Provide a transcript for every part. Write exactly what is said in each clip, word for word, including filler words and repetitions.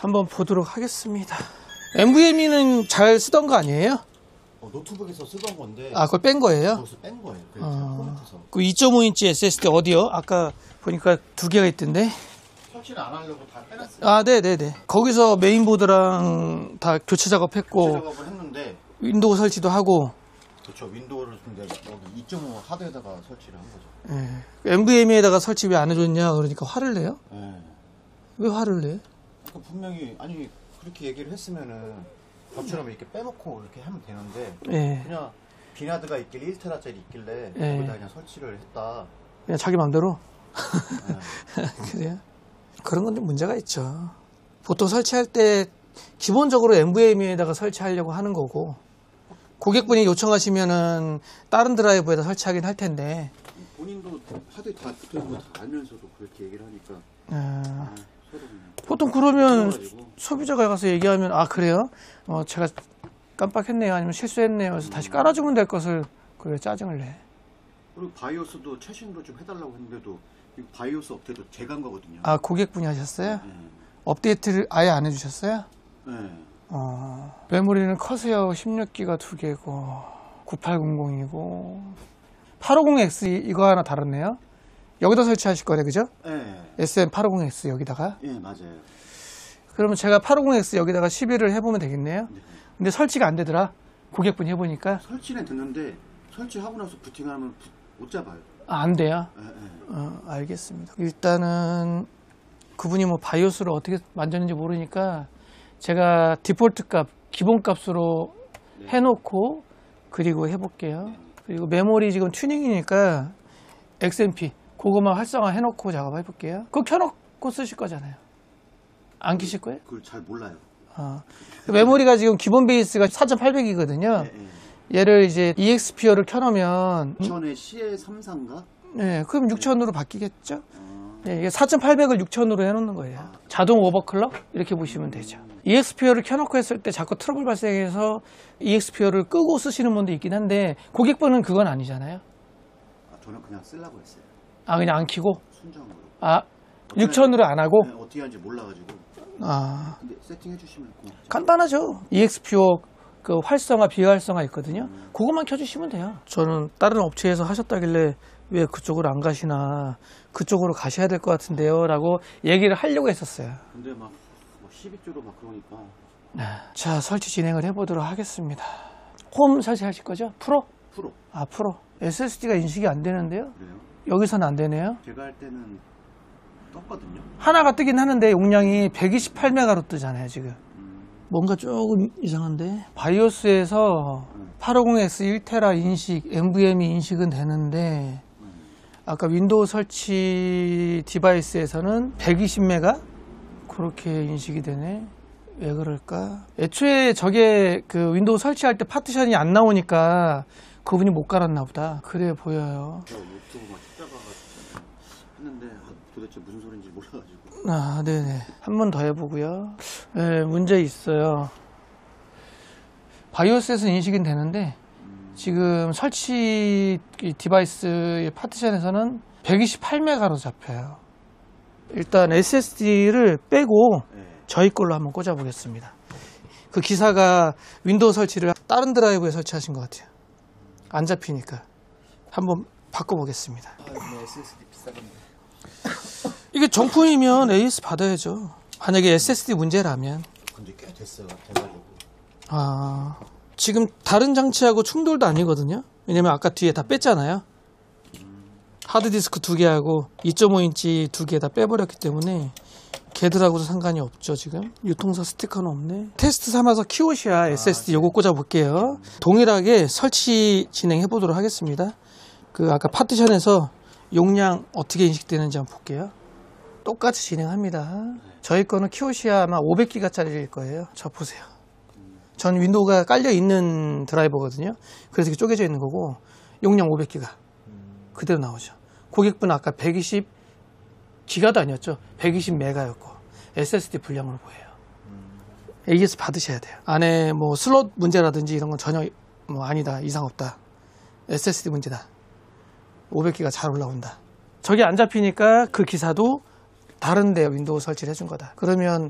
한번 보도록 하겠습니다. 엔브이엠이는 잘 쓰던 거 아니에요? 어, 노트북에서 쓰던 건데. 아, 그걸 뺀 거예요? 거기서 뺀 거예요. 그 어, 포맷에서. 그 이 점 오 인치 에스에스디 어디요? 아까 보니까 두 개가 있던데. 설치를 안 하려고 다 빼놨어요. 아, 네네네. 거기서 메인보드랑 다 교체 작업했고, 교체 작업을 했는데. 윈도우 설치도 하고. 그렇죠. 윈도우를 근데 여기 이 점 오 하드에다가 설치를 한 거죠. 예. 엔브이엠에다가 설치 왜 안 해줬냐 그러니까 화를 내요? 네. 왜 화를 내? 그 분명히 아니 그렇게 얘기를 했으면은 저처럼 이렇게 빼놓고 이렇게 하면 되는데 예. 그냥 비나드가 있길래 일 테라짜리 있길래 예. 거기다 그냥 설치를 했다. 그냥 자기 맘대로? 네. 그래요? 그런 건데 문제가 있죠. 보통 설치할 때 기본적으로 엔브이엠에다가 설치하려고 하는 거고, 고객분이 요청하시면은 다른 드라이브에다 설치하긴 할 텐데. 본인도 하드에 다 붙어있는 거 다 알면서도 그렇게 얘기를 하니까 아, 아, 서로 그냥 보통 그러면 그래가지고. 소비자가 가서 얘기하면, 아, 그래요? 어, 제가 깜빡했네요. 아니면 실수했네요. 그래서 다시 깔아주면 될 것을 그래 짜증을 내. 그리고 바이오스도 최신으로 좀 해달라고 했는데도 이거 바이오스 업데이트 제가 한 거거든요. 아, 고객분이 하셨어요? 네. 업데이트를 아예 안 해주셨어요? 네. 어, 메모리는 커세어 십육 기가 두 개고, 구팔공공이고, 팔오공 엑스 이거 하나 다르네요? 여기다 설치하실 거네, 그죠? 네. 에스엠 팔오공 엑스 여기다가. 예, 맞아요. 그러면 제가 팔오공 엑스 여기다가 시비를 해보면 되겠네요? 네. 근데 설치가 안 되더라. 고객분이 해보니까. 설치는 됐는데 설치하고 나서 부팅하면 부- 못 잡아요. 아, 안 돼요? 예, 예. 어, 알겠습니다. 일단은 그분이 뭐 바이오스를 어떻게 만졌는지 모르니까 제가 디폴트 값, 기본 값으로 네. 해놓고 그리고 해볼게요. 그리고 메모리 지금 튜닝이니까 엑스엠피 그거만 활성화 해놓고 작업해볼게요. 그거 켜놓고 쓰실 거잖아요. 안 켜실 거예요? 그걸 잘 몰라요. 어. 메모리가 지금 기본 베이스가 사천팔백이거든요. 예, 예. 얘를 이제 이엑스피어를 켜놓으면 이천에 씨에 삼사인가? 네, 그럼 육천으로 바뀌겠죠? 아, 네, 이게 사천팔백을 육천으로 해놓는 거예요. 자동 오버클럭? 이렇게 보시면 되죠. 이엑스피어를 켜놓고 했을 때 자꾸 트러블 발생해서 이엑스피어를 끄고 쓰시는 분도 있긴 한데, 고객분은 그건 아니잖아요. 아, 저는 그냥 쓰려고 했어요. 아, 그냥 안 켜고? 순정으로. 아, 육천으로 안 하고? 네, 어떻게 하는지 몰라가지고. 아, 근데 세팅해 주시면 고맙죠. 간단하죠. 이엑스피어 그 활성화, 비활성화 있거든요. 그것만 켜주시면 돼요. 저는 다른 업체에서 하셨다길래 왜 그쪽으로 안 가시나, 그쪽으로 가셔야 될 것 같은데요 라고 얘기를 하려고 했었어요. 근데 막 뭐 십이 조로 막 그러니까. 자, 설치 진행을 해보도록 하겠습니다. 홈 설치하실 거죠? 프로? 프로. 아, 프로. 에스에스디가 인식이 안 되는데요? 그래요? 여기서는 안 되네요. 제가 할 때는 떴거든요. 하나가 뜨긴 하는데 용량이 백이십팔 메가로 뜨잖아요, 지금. 음, 뭔가 조금 이상한데? 바이오스에서 팔오공 엑스 일 테라 인식, 엔브이엠이 인식은 되는데, 아까 윈도우 설치 디바이스에서는 백이십 메가? 그렇게 인식이 되네. 왜 그럴까? 애초에 저게 그 윈도우 설치할 때 파티션이 안 나오니까 그분이 못 갈았나 보다. 그래 보여요. 저 유튜브 막 찾아봐가지고 했는데 아, 도대체 무슨 소린지 몰라가지고. 아, 네네. 한 번 더 해보고요. 네, 문제 있어요. 바이오스에서 인식은 되는데, 지금 설치 디바이스의 파티션에서는 백이십팔 메가로 잡혀요. 일단 에스에스디를 빼고 네. 저희 걸로 한번 꽂아 보겠습니다. 그 기사가 윈도우 설치를 다른 드라이브에 설치하신 것 같아요. 안 잡히니까 한번 바꿔보겠습니다. 아, 이거 에스에스디 비싸던데. 이게 정품이면 에이에스 받아야죠. 만약에 에스에스디 문제라면. 근데 꽤 됐어요. 돼가지고. 아, 지금 다른 장치하고 충돌도 아니거든요. 왜냐면 아까 뒤에 다 뺐잖아요. 하드디스크 두 개하고 이 점 오 인치 두 개 다 빼버렸기 때문에 걔들하고도 상관이 없죠. 지금 유통사 스티커는 없네. 테스트 삼아서 키오시아 에스에스디 요거 꽂아 볼게요. 동일하게 설치 진행해 보도록 하겠습니다. 그 아까 파티션에서 용량 어떻게 인식되는지 한번 볼게요. 똑같이 진행합니다. 저희 거는 키오시아 아마 오백 기가짜리일 거예요. 저 보세요. 전 윈도우가 깔려 있는 드라이버거든요. 그래서 이렇게 쪼개져 있는 거고, 용량 오백 기가 그대로 나오죠. 고객분 아까 백이십 기가도 아니었죠. 백이십 메가였고 에스에스디 분량으로 보여요. 에이에스 받으셔야 돼요. 안에 뭐 슬롯 문제라든지 이런 건 전혀 뭐 아니다, 이상 없다, 에스에스디 문제다, 오백 기가 잘 올라온다. 저게 안 잡히니까 그 기사도 다른데 윈도우 설치를 해준 거다. 그러면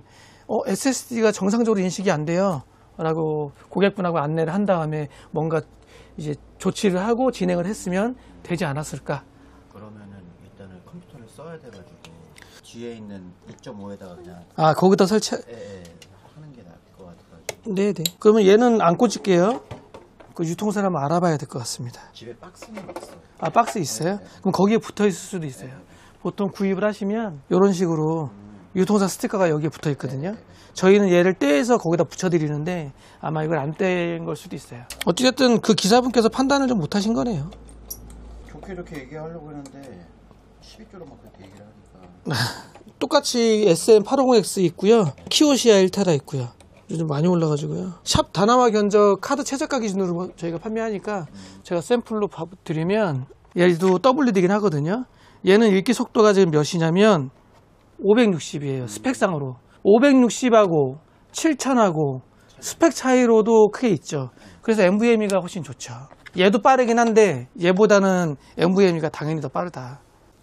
어, 에스에스디가 정상적으로 인식이 안 돼요 라고 고객분하고 안내를 한 다음에 뭔가 이제 조치를 하고 진행을 했으면 되지 않았을까. 그러면은 일단은 컴퓨터를 써야 돼가지고 뒤에 있는 이 점 오에다가 그냥 아 거기다 설치. 예, 예, 하는 게 나을 것 같아가지고. 네네. 그러면 얘는 안 꽂을게요. 그 유통사를 한번 알아봐야 될 것 같습니다. 집에 박스는 있어요. 아 박스 있어요? 네, 네. 그럼 거기에 붙어 있을 수도 있어요. 네, 네. 보통 구입을 하시면 이런 식으로 음. 유통사 스티커가 여기에 붙어 있거든요. 네, 네, 네. 저희는 얘를 떼서 거기다 붙여드리는데 아마 이걸 안 떼인 걸 수도 있어요. 어찌됐든 그 기사분께서 판단을 좀 못하신 거네요. 좋게 이렇게 얘기하려고 했는데 십이 조로만 그렇게 얘기를 하니까. 똑같이 에스엠 팔백오십 엑스 있고요. 키오시아 일 테라 있고요. 요즘 많이 올라가지고요. 샵 다나와 견적 카드 최저가 기준으로 저희가 판매하니까 제가 샘플로 드리면 얘도 더블리드긴 하거든요. 얘는 읽기 속도가 지금 몇이냐면 오백육십이에요. 스펙상으로. 오백육십하고 칠천하고 스펙 차이로도 크게 있죠. 그래서 엔브이엠이가 훨씬 좋죠. 얘도 빠르긴 한데 얘보다는 엔브이엠이가 당연히 더 빠르다.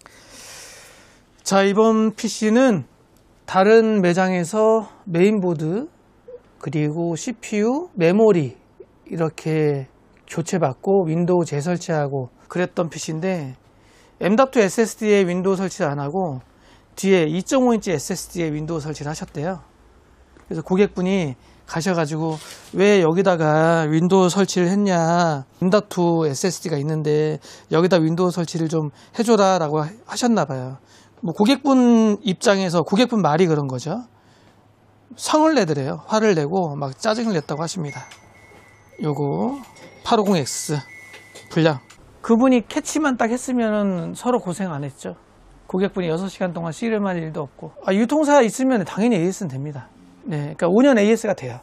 자, 이번 피씨는 다른 매장에서 메인보드 그리고 씨피유, 메모리 이렇게 교체받고 윈도우 재설치하고 그랬던 피씨인데 엠 닷 투 에스에스디에 윈도우 설치를 안 하고 뒤에 이 점 오 인치 에스에스디에 윈도우 설치를 하셨대요. 그래서 고객분이 가셔가지고 왜 여기다가 윈도우 설치를 했냐, 엠 닷 투 에스에스디가 있는데 여기다 윈도우 설치를 좀 해줘라 라고 하셨나봐요. 뭐 고객분 입장에서 고객분 말이 그런 거죠. 성을 내더래요. 화를 내고 막 짜증을 냈다고 하십니다. 요거 팔백오십 엑스 불량. 그분이 캐치만 딱 했으면 서로 고생 안 했죠. 고객분이 여섯 시간 동안 씨름할 일도 없고. 아, 유통사 있으면 당연히 에이에스는 됩니다. 네, 그러니까 오 년 에이에스가 돼요.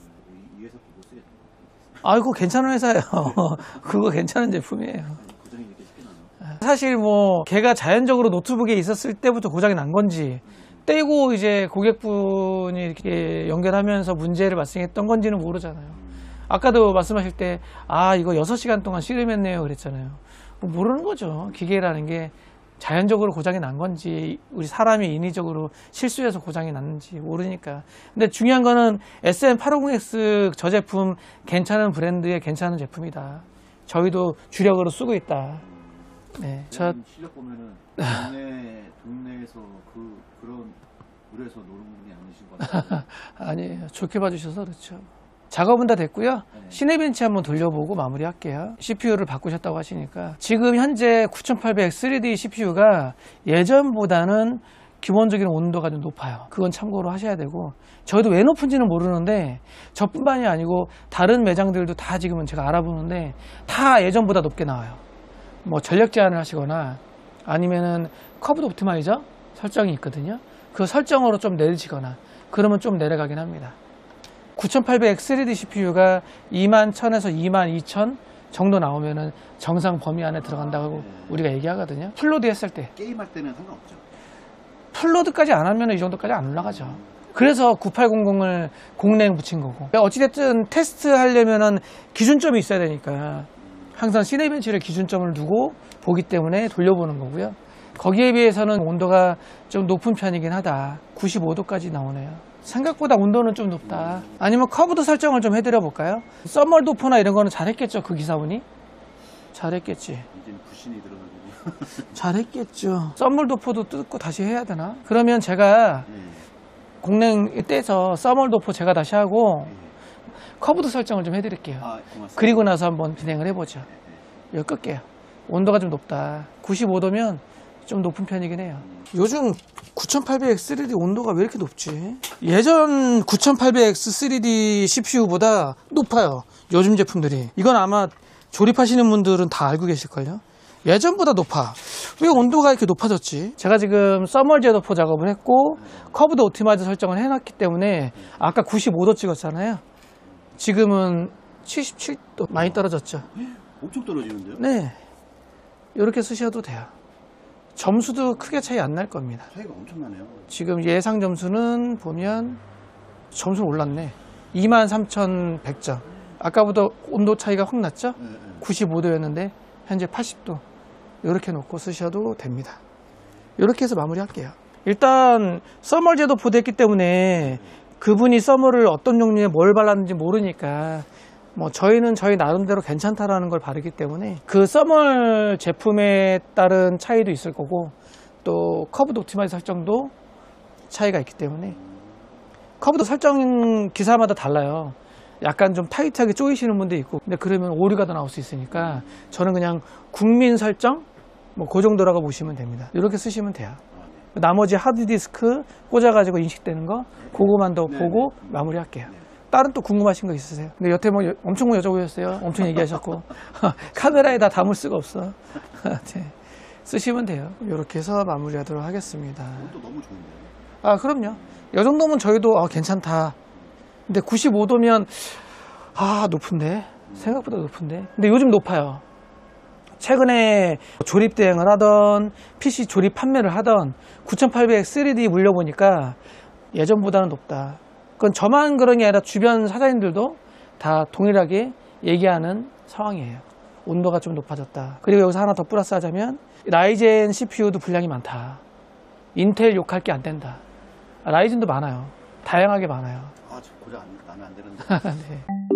아이고 괜찮은 회사예요. 그거 괜찮은 제품이에요. 사실 뭐 걔가 자연적으로 노트북에 있었을 때부터 고장이 난 건지 떼고 이제 고객분이 이렇게 연결하면서 문제를 발생했던 건지는 모르잖아요. 아까도 말씀하실 때 아 이거 여섯 시간 동안 씨름했네요 그랬잖아요. 뭐 모르는 거죠. 기계라는 게 자연적으로 고장이 난 건지 우리 사람이 인위적으로 실수해서 고장이 났는지 모르니까. 근데 중요한 거는 에스엠 팔백오십 엑스 저 제품 괜찮은 브랜드의 괜찮은 제품이다. 저희도 주력으로 쓰고 있다. 네, 저 실력 보면은 동네 동네에서 그 그런 물에서 노는 분이 아니신 것 같아요. 아니에요. 좋게 봐주셔서 그렇죠. 작업은 다 됐고요. 네. 시네벤치 한번 돌려보고 마무리할게요. 씨피유를 바꾸셨다고 하시니까 지금 현재 구천팔백 쓰리디 씨피유가 예전보다는 기본적인 온도가 좀 높아요. 그건 참고로 하셔야 되고 저희도 왜 높은지는 모르는데 저뿐만이 아니고 다른 매장들도 다 지금은 제가 알아보는데 다 예전보다 높게 나와요. 뭐 전력 제한을 하시거나 아니면은 커브드 옵티마이저 설정이 있거든요. 그 설정으로 좀 내리시거나 그러면 좀 내려가긴 합니다. 구천팔백 엑스 쓰리디 씨피유가 이만 천에서 이만 이천 정도 나오면은 정상 범위 안에 들어간다고 우리가 얘기하거든요. 풀로드 했을 때 게임할 때는 상관없죠. 풀로드까지 안 하면 이 정도까지 안 올라가죠. 그래서 구팔공공을 공랭 붙인 거고. 어찌됐든 테스트 하려면은 기준점이 있어야 되니까 항상 시네벤치를 기준점을 두고 보기 때문에 돌려보는 거고요. 거기에 비해서는 온도가 좀 높은 편이긴 하다. 구십오 도까지 나오네요. 생각보다 온도는 좀 높다. 아니면 커브도 설정을 좀 해드려 볼까요? 썸멀 도포나 이런 거는 잘했겠죠, 그 기사분이? 잘했겠지. 이제는 불신이 들어가지고. 잘했겠죠. 썸멀 도포도 뜯고 다시 해야 되나? 그러면 제가 네. 공랭 떼서 썸멀 도포 제가 다시 하고 네. 커브도 설정을 좀 해드릴게요. 아, 고맙습니다. 그리고 나서 한번 진행을 해보죠. 이거 끌게요. 온도가 좀 높다. 구십오 도면 좀 높은 편이긴 해요. 요즘 구천팔백 엑스 쓰리디 온도가 왜 이렇게 높지? 예전 구천팔백 엑스 쓰리디 씨피유보다 높아요. 요즘 제품들이. 이건 아마 조립하시는 분들은 다 알고 계실걸요? 예전보다 높아. 왜 온도가 이렇게 높아졌지? 제가 지금 서멀 제도포 작업을 했고 커브드 옵티마이저 설정을 해놨기 때문에 아까 구십오 도 찍었잖아요. 지금은 칠십칠 도 많이 떨어졌죠. 엄청 떨어지는데요? 네, 이렇게 쓰셔도 돼요. 점수도 크게 차이 안 날 겁니다. 차이가 엄청나네요. 지금 예상 점수는 보면 점수 올랐네. 이만 삼천백 점. 아까보다 온도 차이가 확 났죠? 네, 네. 구십오 도였는데 현재 팔십 도. 이렇게 놓고 쓰셔도 됩니다. 이렇게 해서 마무리할게요. 일단 서멀 제도 포드했기 때문에 그분이 썸머를 어떤 종류의 뭘 발랐는지 모르니까 뭐 저희는 저희 나름대로 괜찮다라는 걸 바르기 때문에 그 썸머 제품에 따른 차이도 있을 거고 또 커브 옵티마이즈 설정도 차이가 있기 때문에 커브도 설정 기사마다 달라요. 약간 좀 타이트하게 조이시는 분도 있고 근데 그러면 오류가 더 나올 수 있으니까 저는 그냥 국민 설정 뭐 그 정도라고 보시면 됩니다. 이렇게 쓰시면 돼요. 나머지 하드디스크 꽂아가지고 인식되는 거 그거만 더 네. 보고 마무리할게요. 다른 또 궁금하신 거 있으세요? 근데 여태 뭐 여- 엄청 뭐 여쭤보셨어요. 엄청 얘기하셨고 카메라에 다 담을 수가 없어. 네. 쓰시면 돼요. 이렇게 해서 마무리하도록 하겠습니다. 또 너무 좋은데요. 아 그럼요. 이 정도면 저희도 아, 괜찮다. 근데 구십오 도면 아 높은데 생각보다 높은데. 근데 요즘 높아요. 최근에 조립 대행을 하던 피씨 조립 판매를 하던 구천팔백 쓰리디 물려보니까 예전보다는 높다. 그건 저만 그런 게 아니라 주변 사장님들도 다 동일하게 얘기하는 상황이에요. 온도가 좀 높아졌다. 그리고 여기서 하나 더 플러스 하자면 라이젠 씨피유도 분량이 많다. 인텔 욕할 게 안 된다. 라이젠도 많아요. 다양하게 많아요. 아, 저 고장 안, 나면 안 되는데. 네.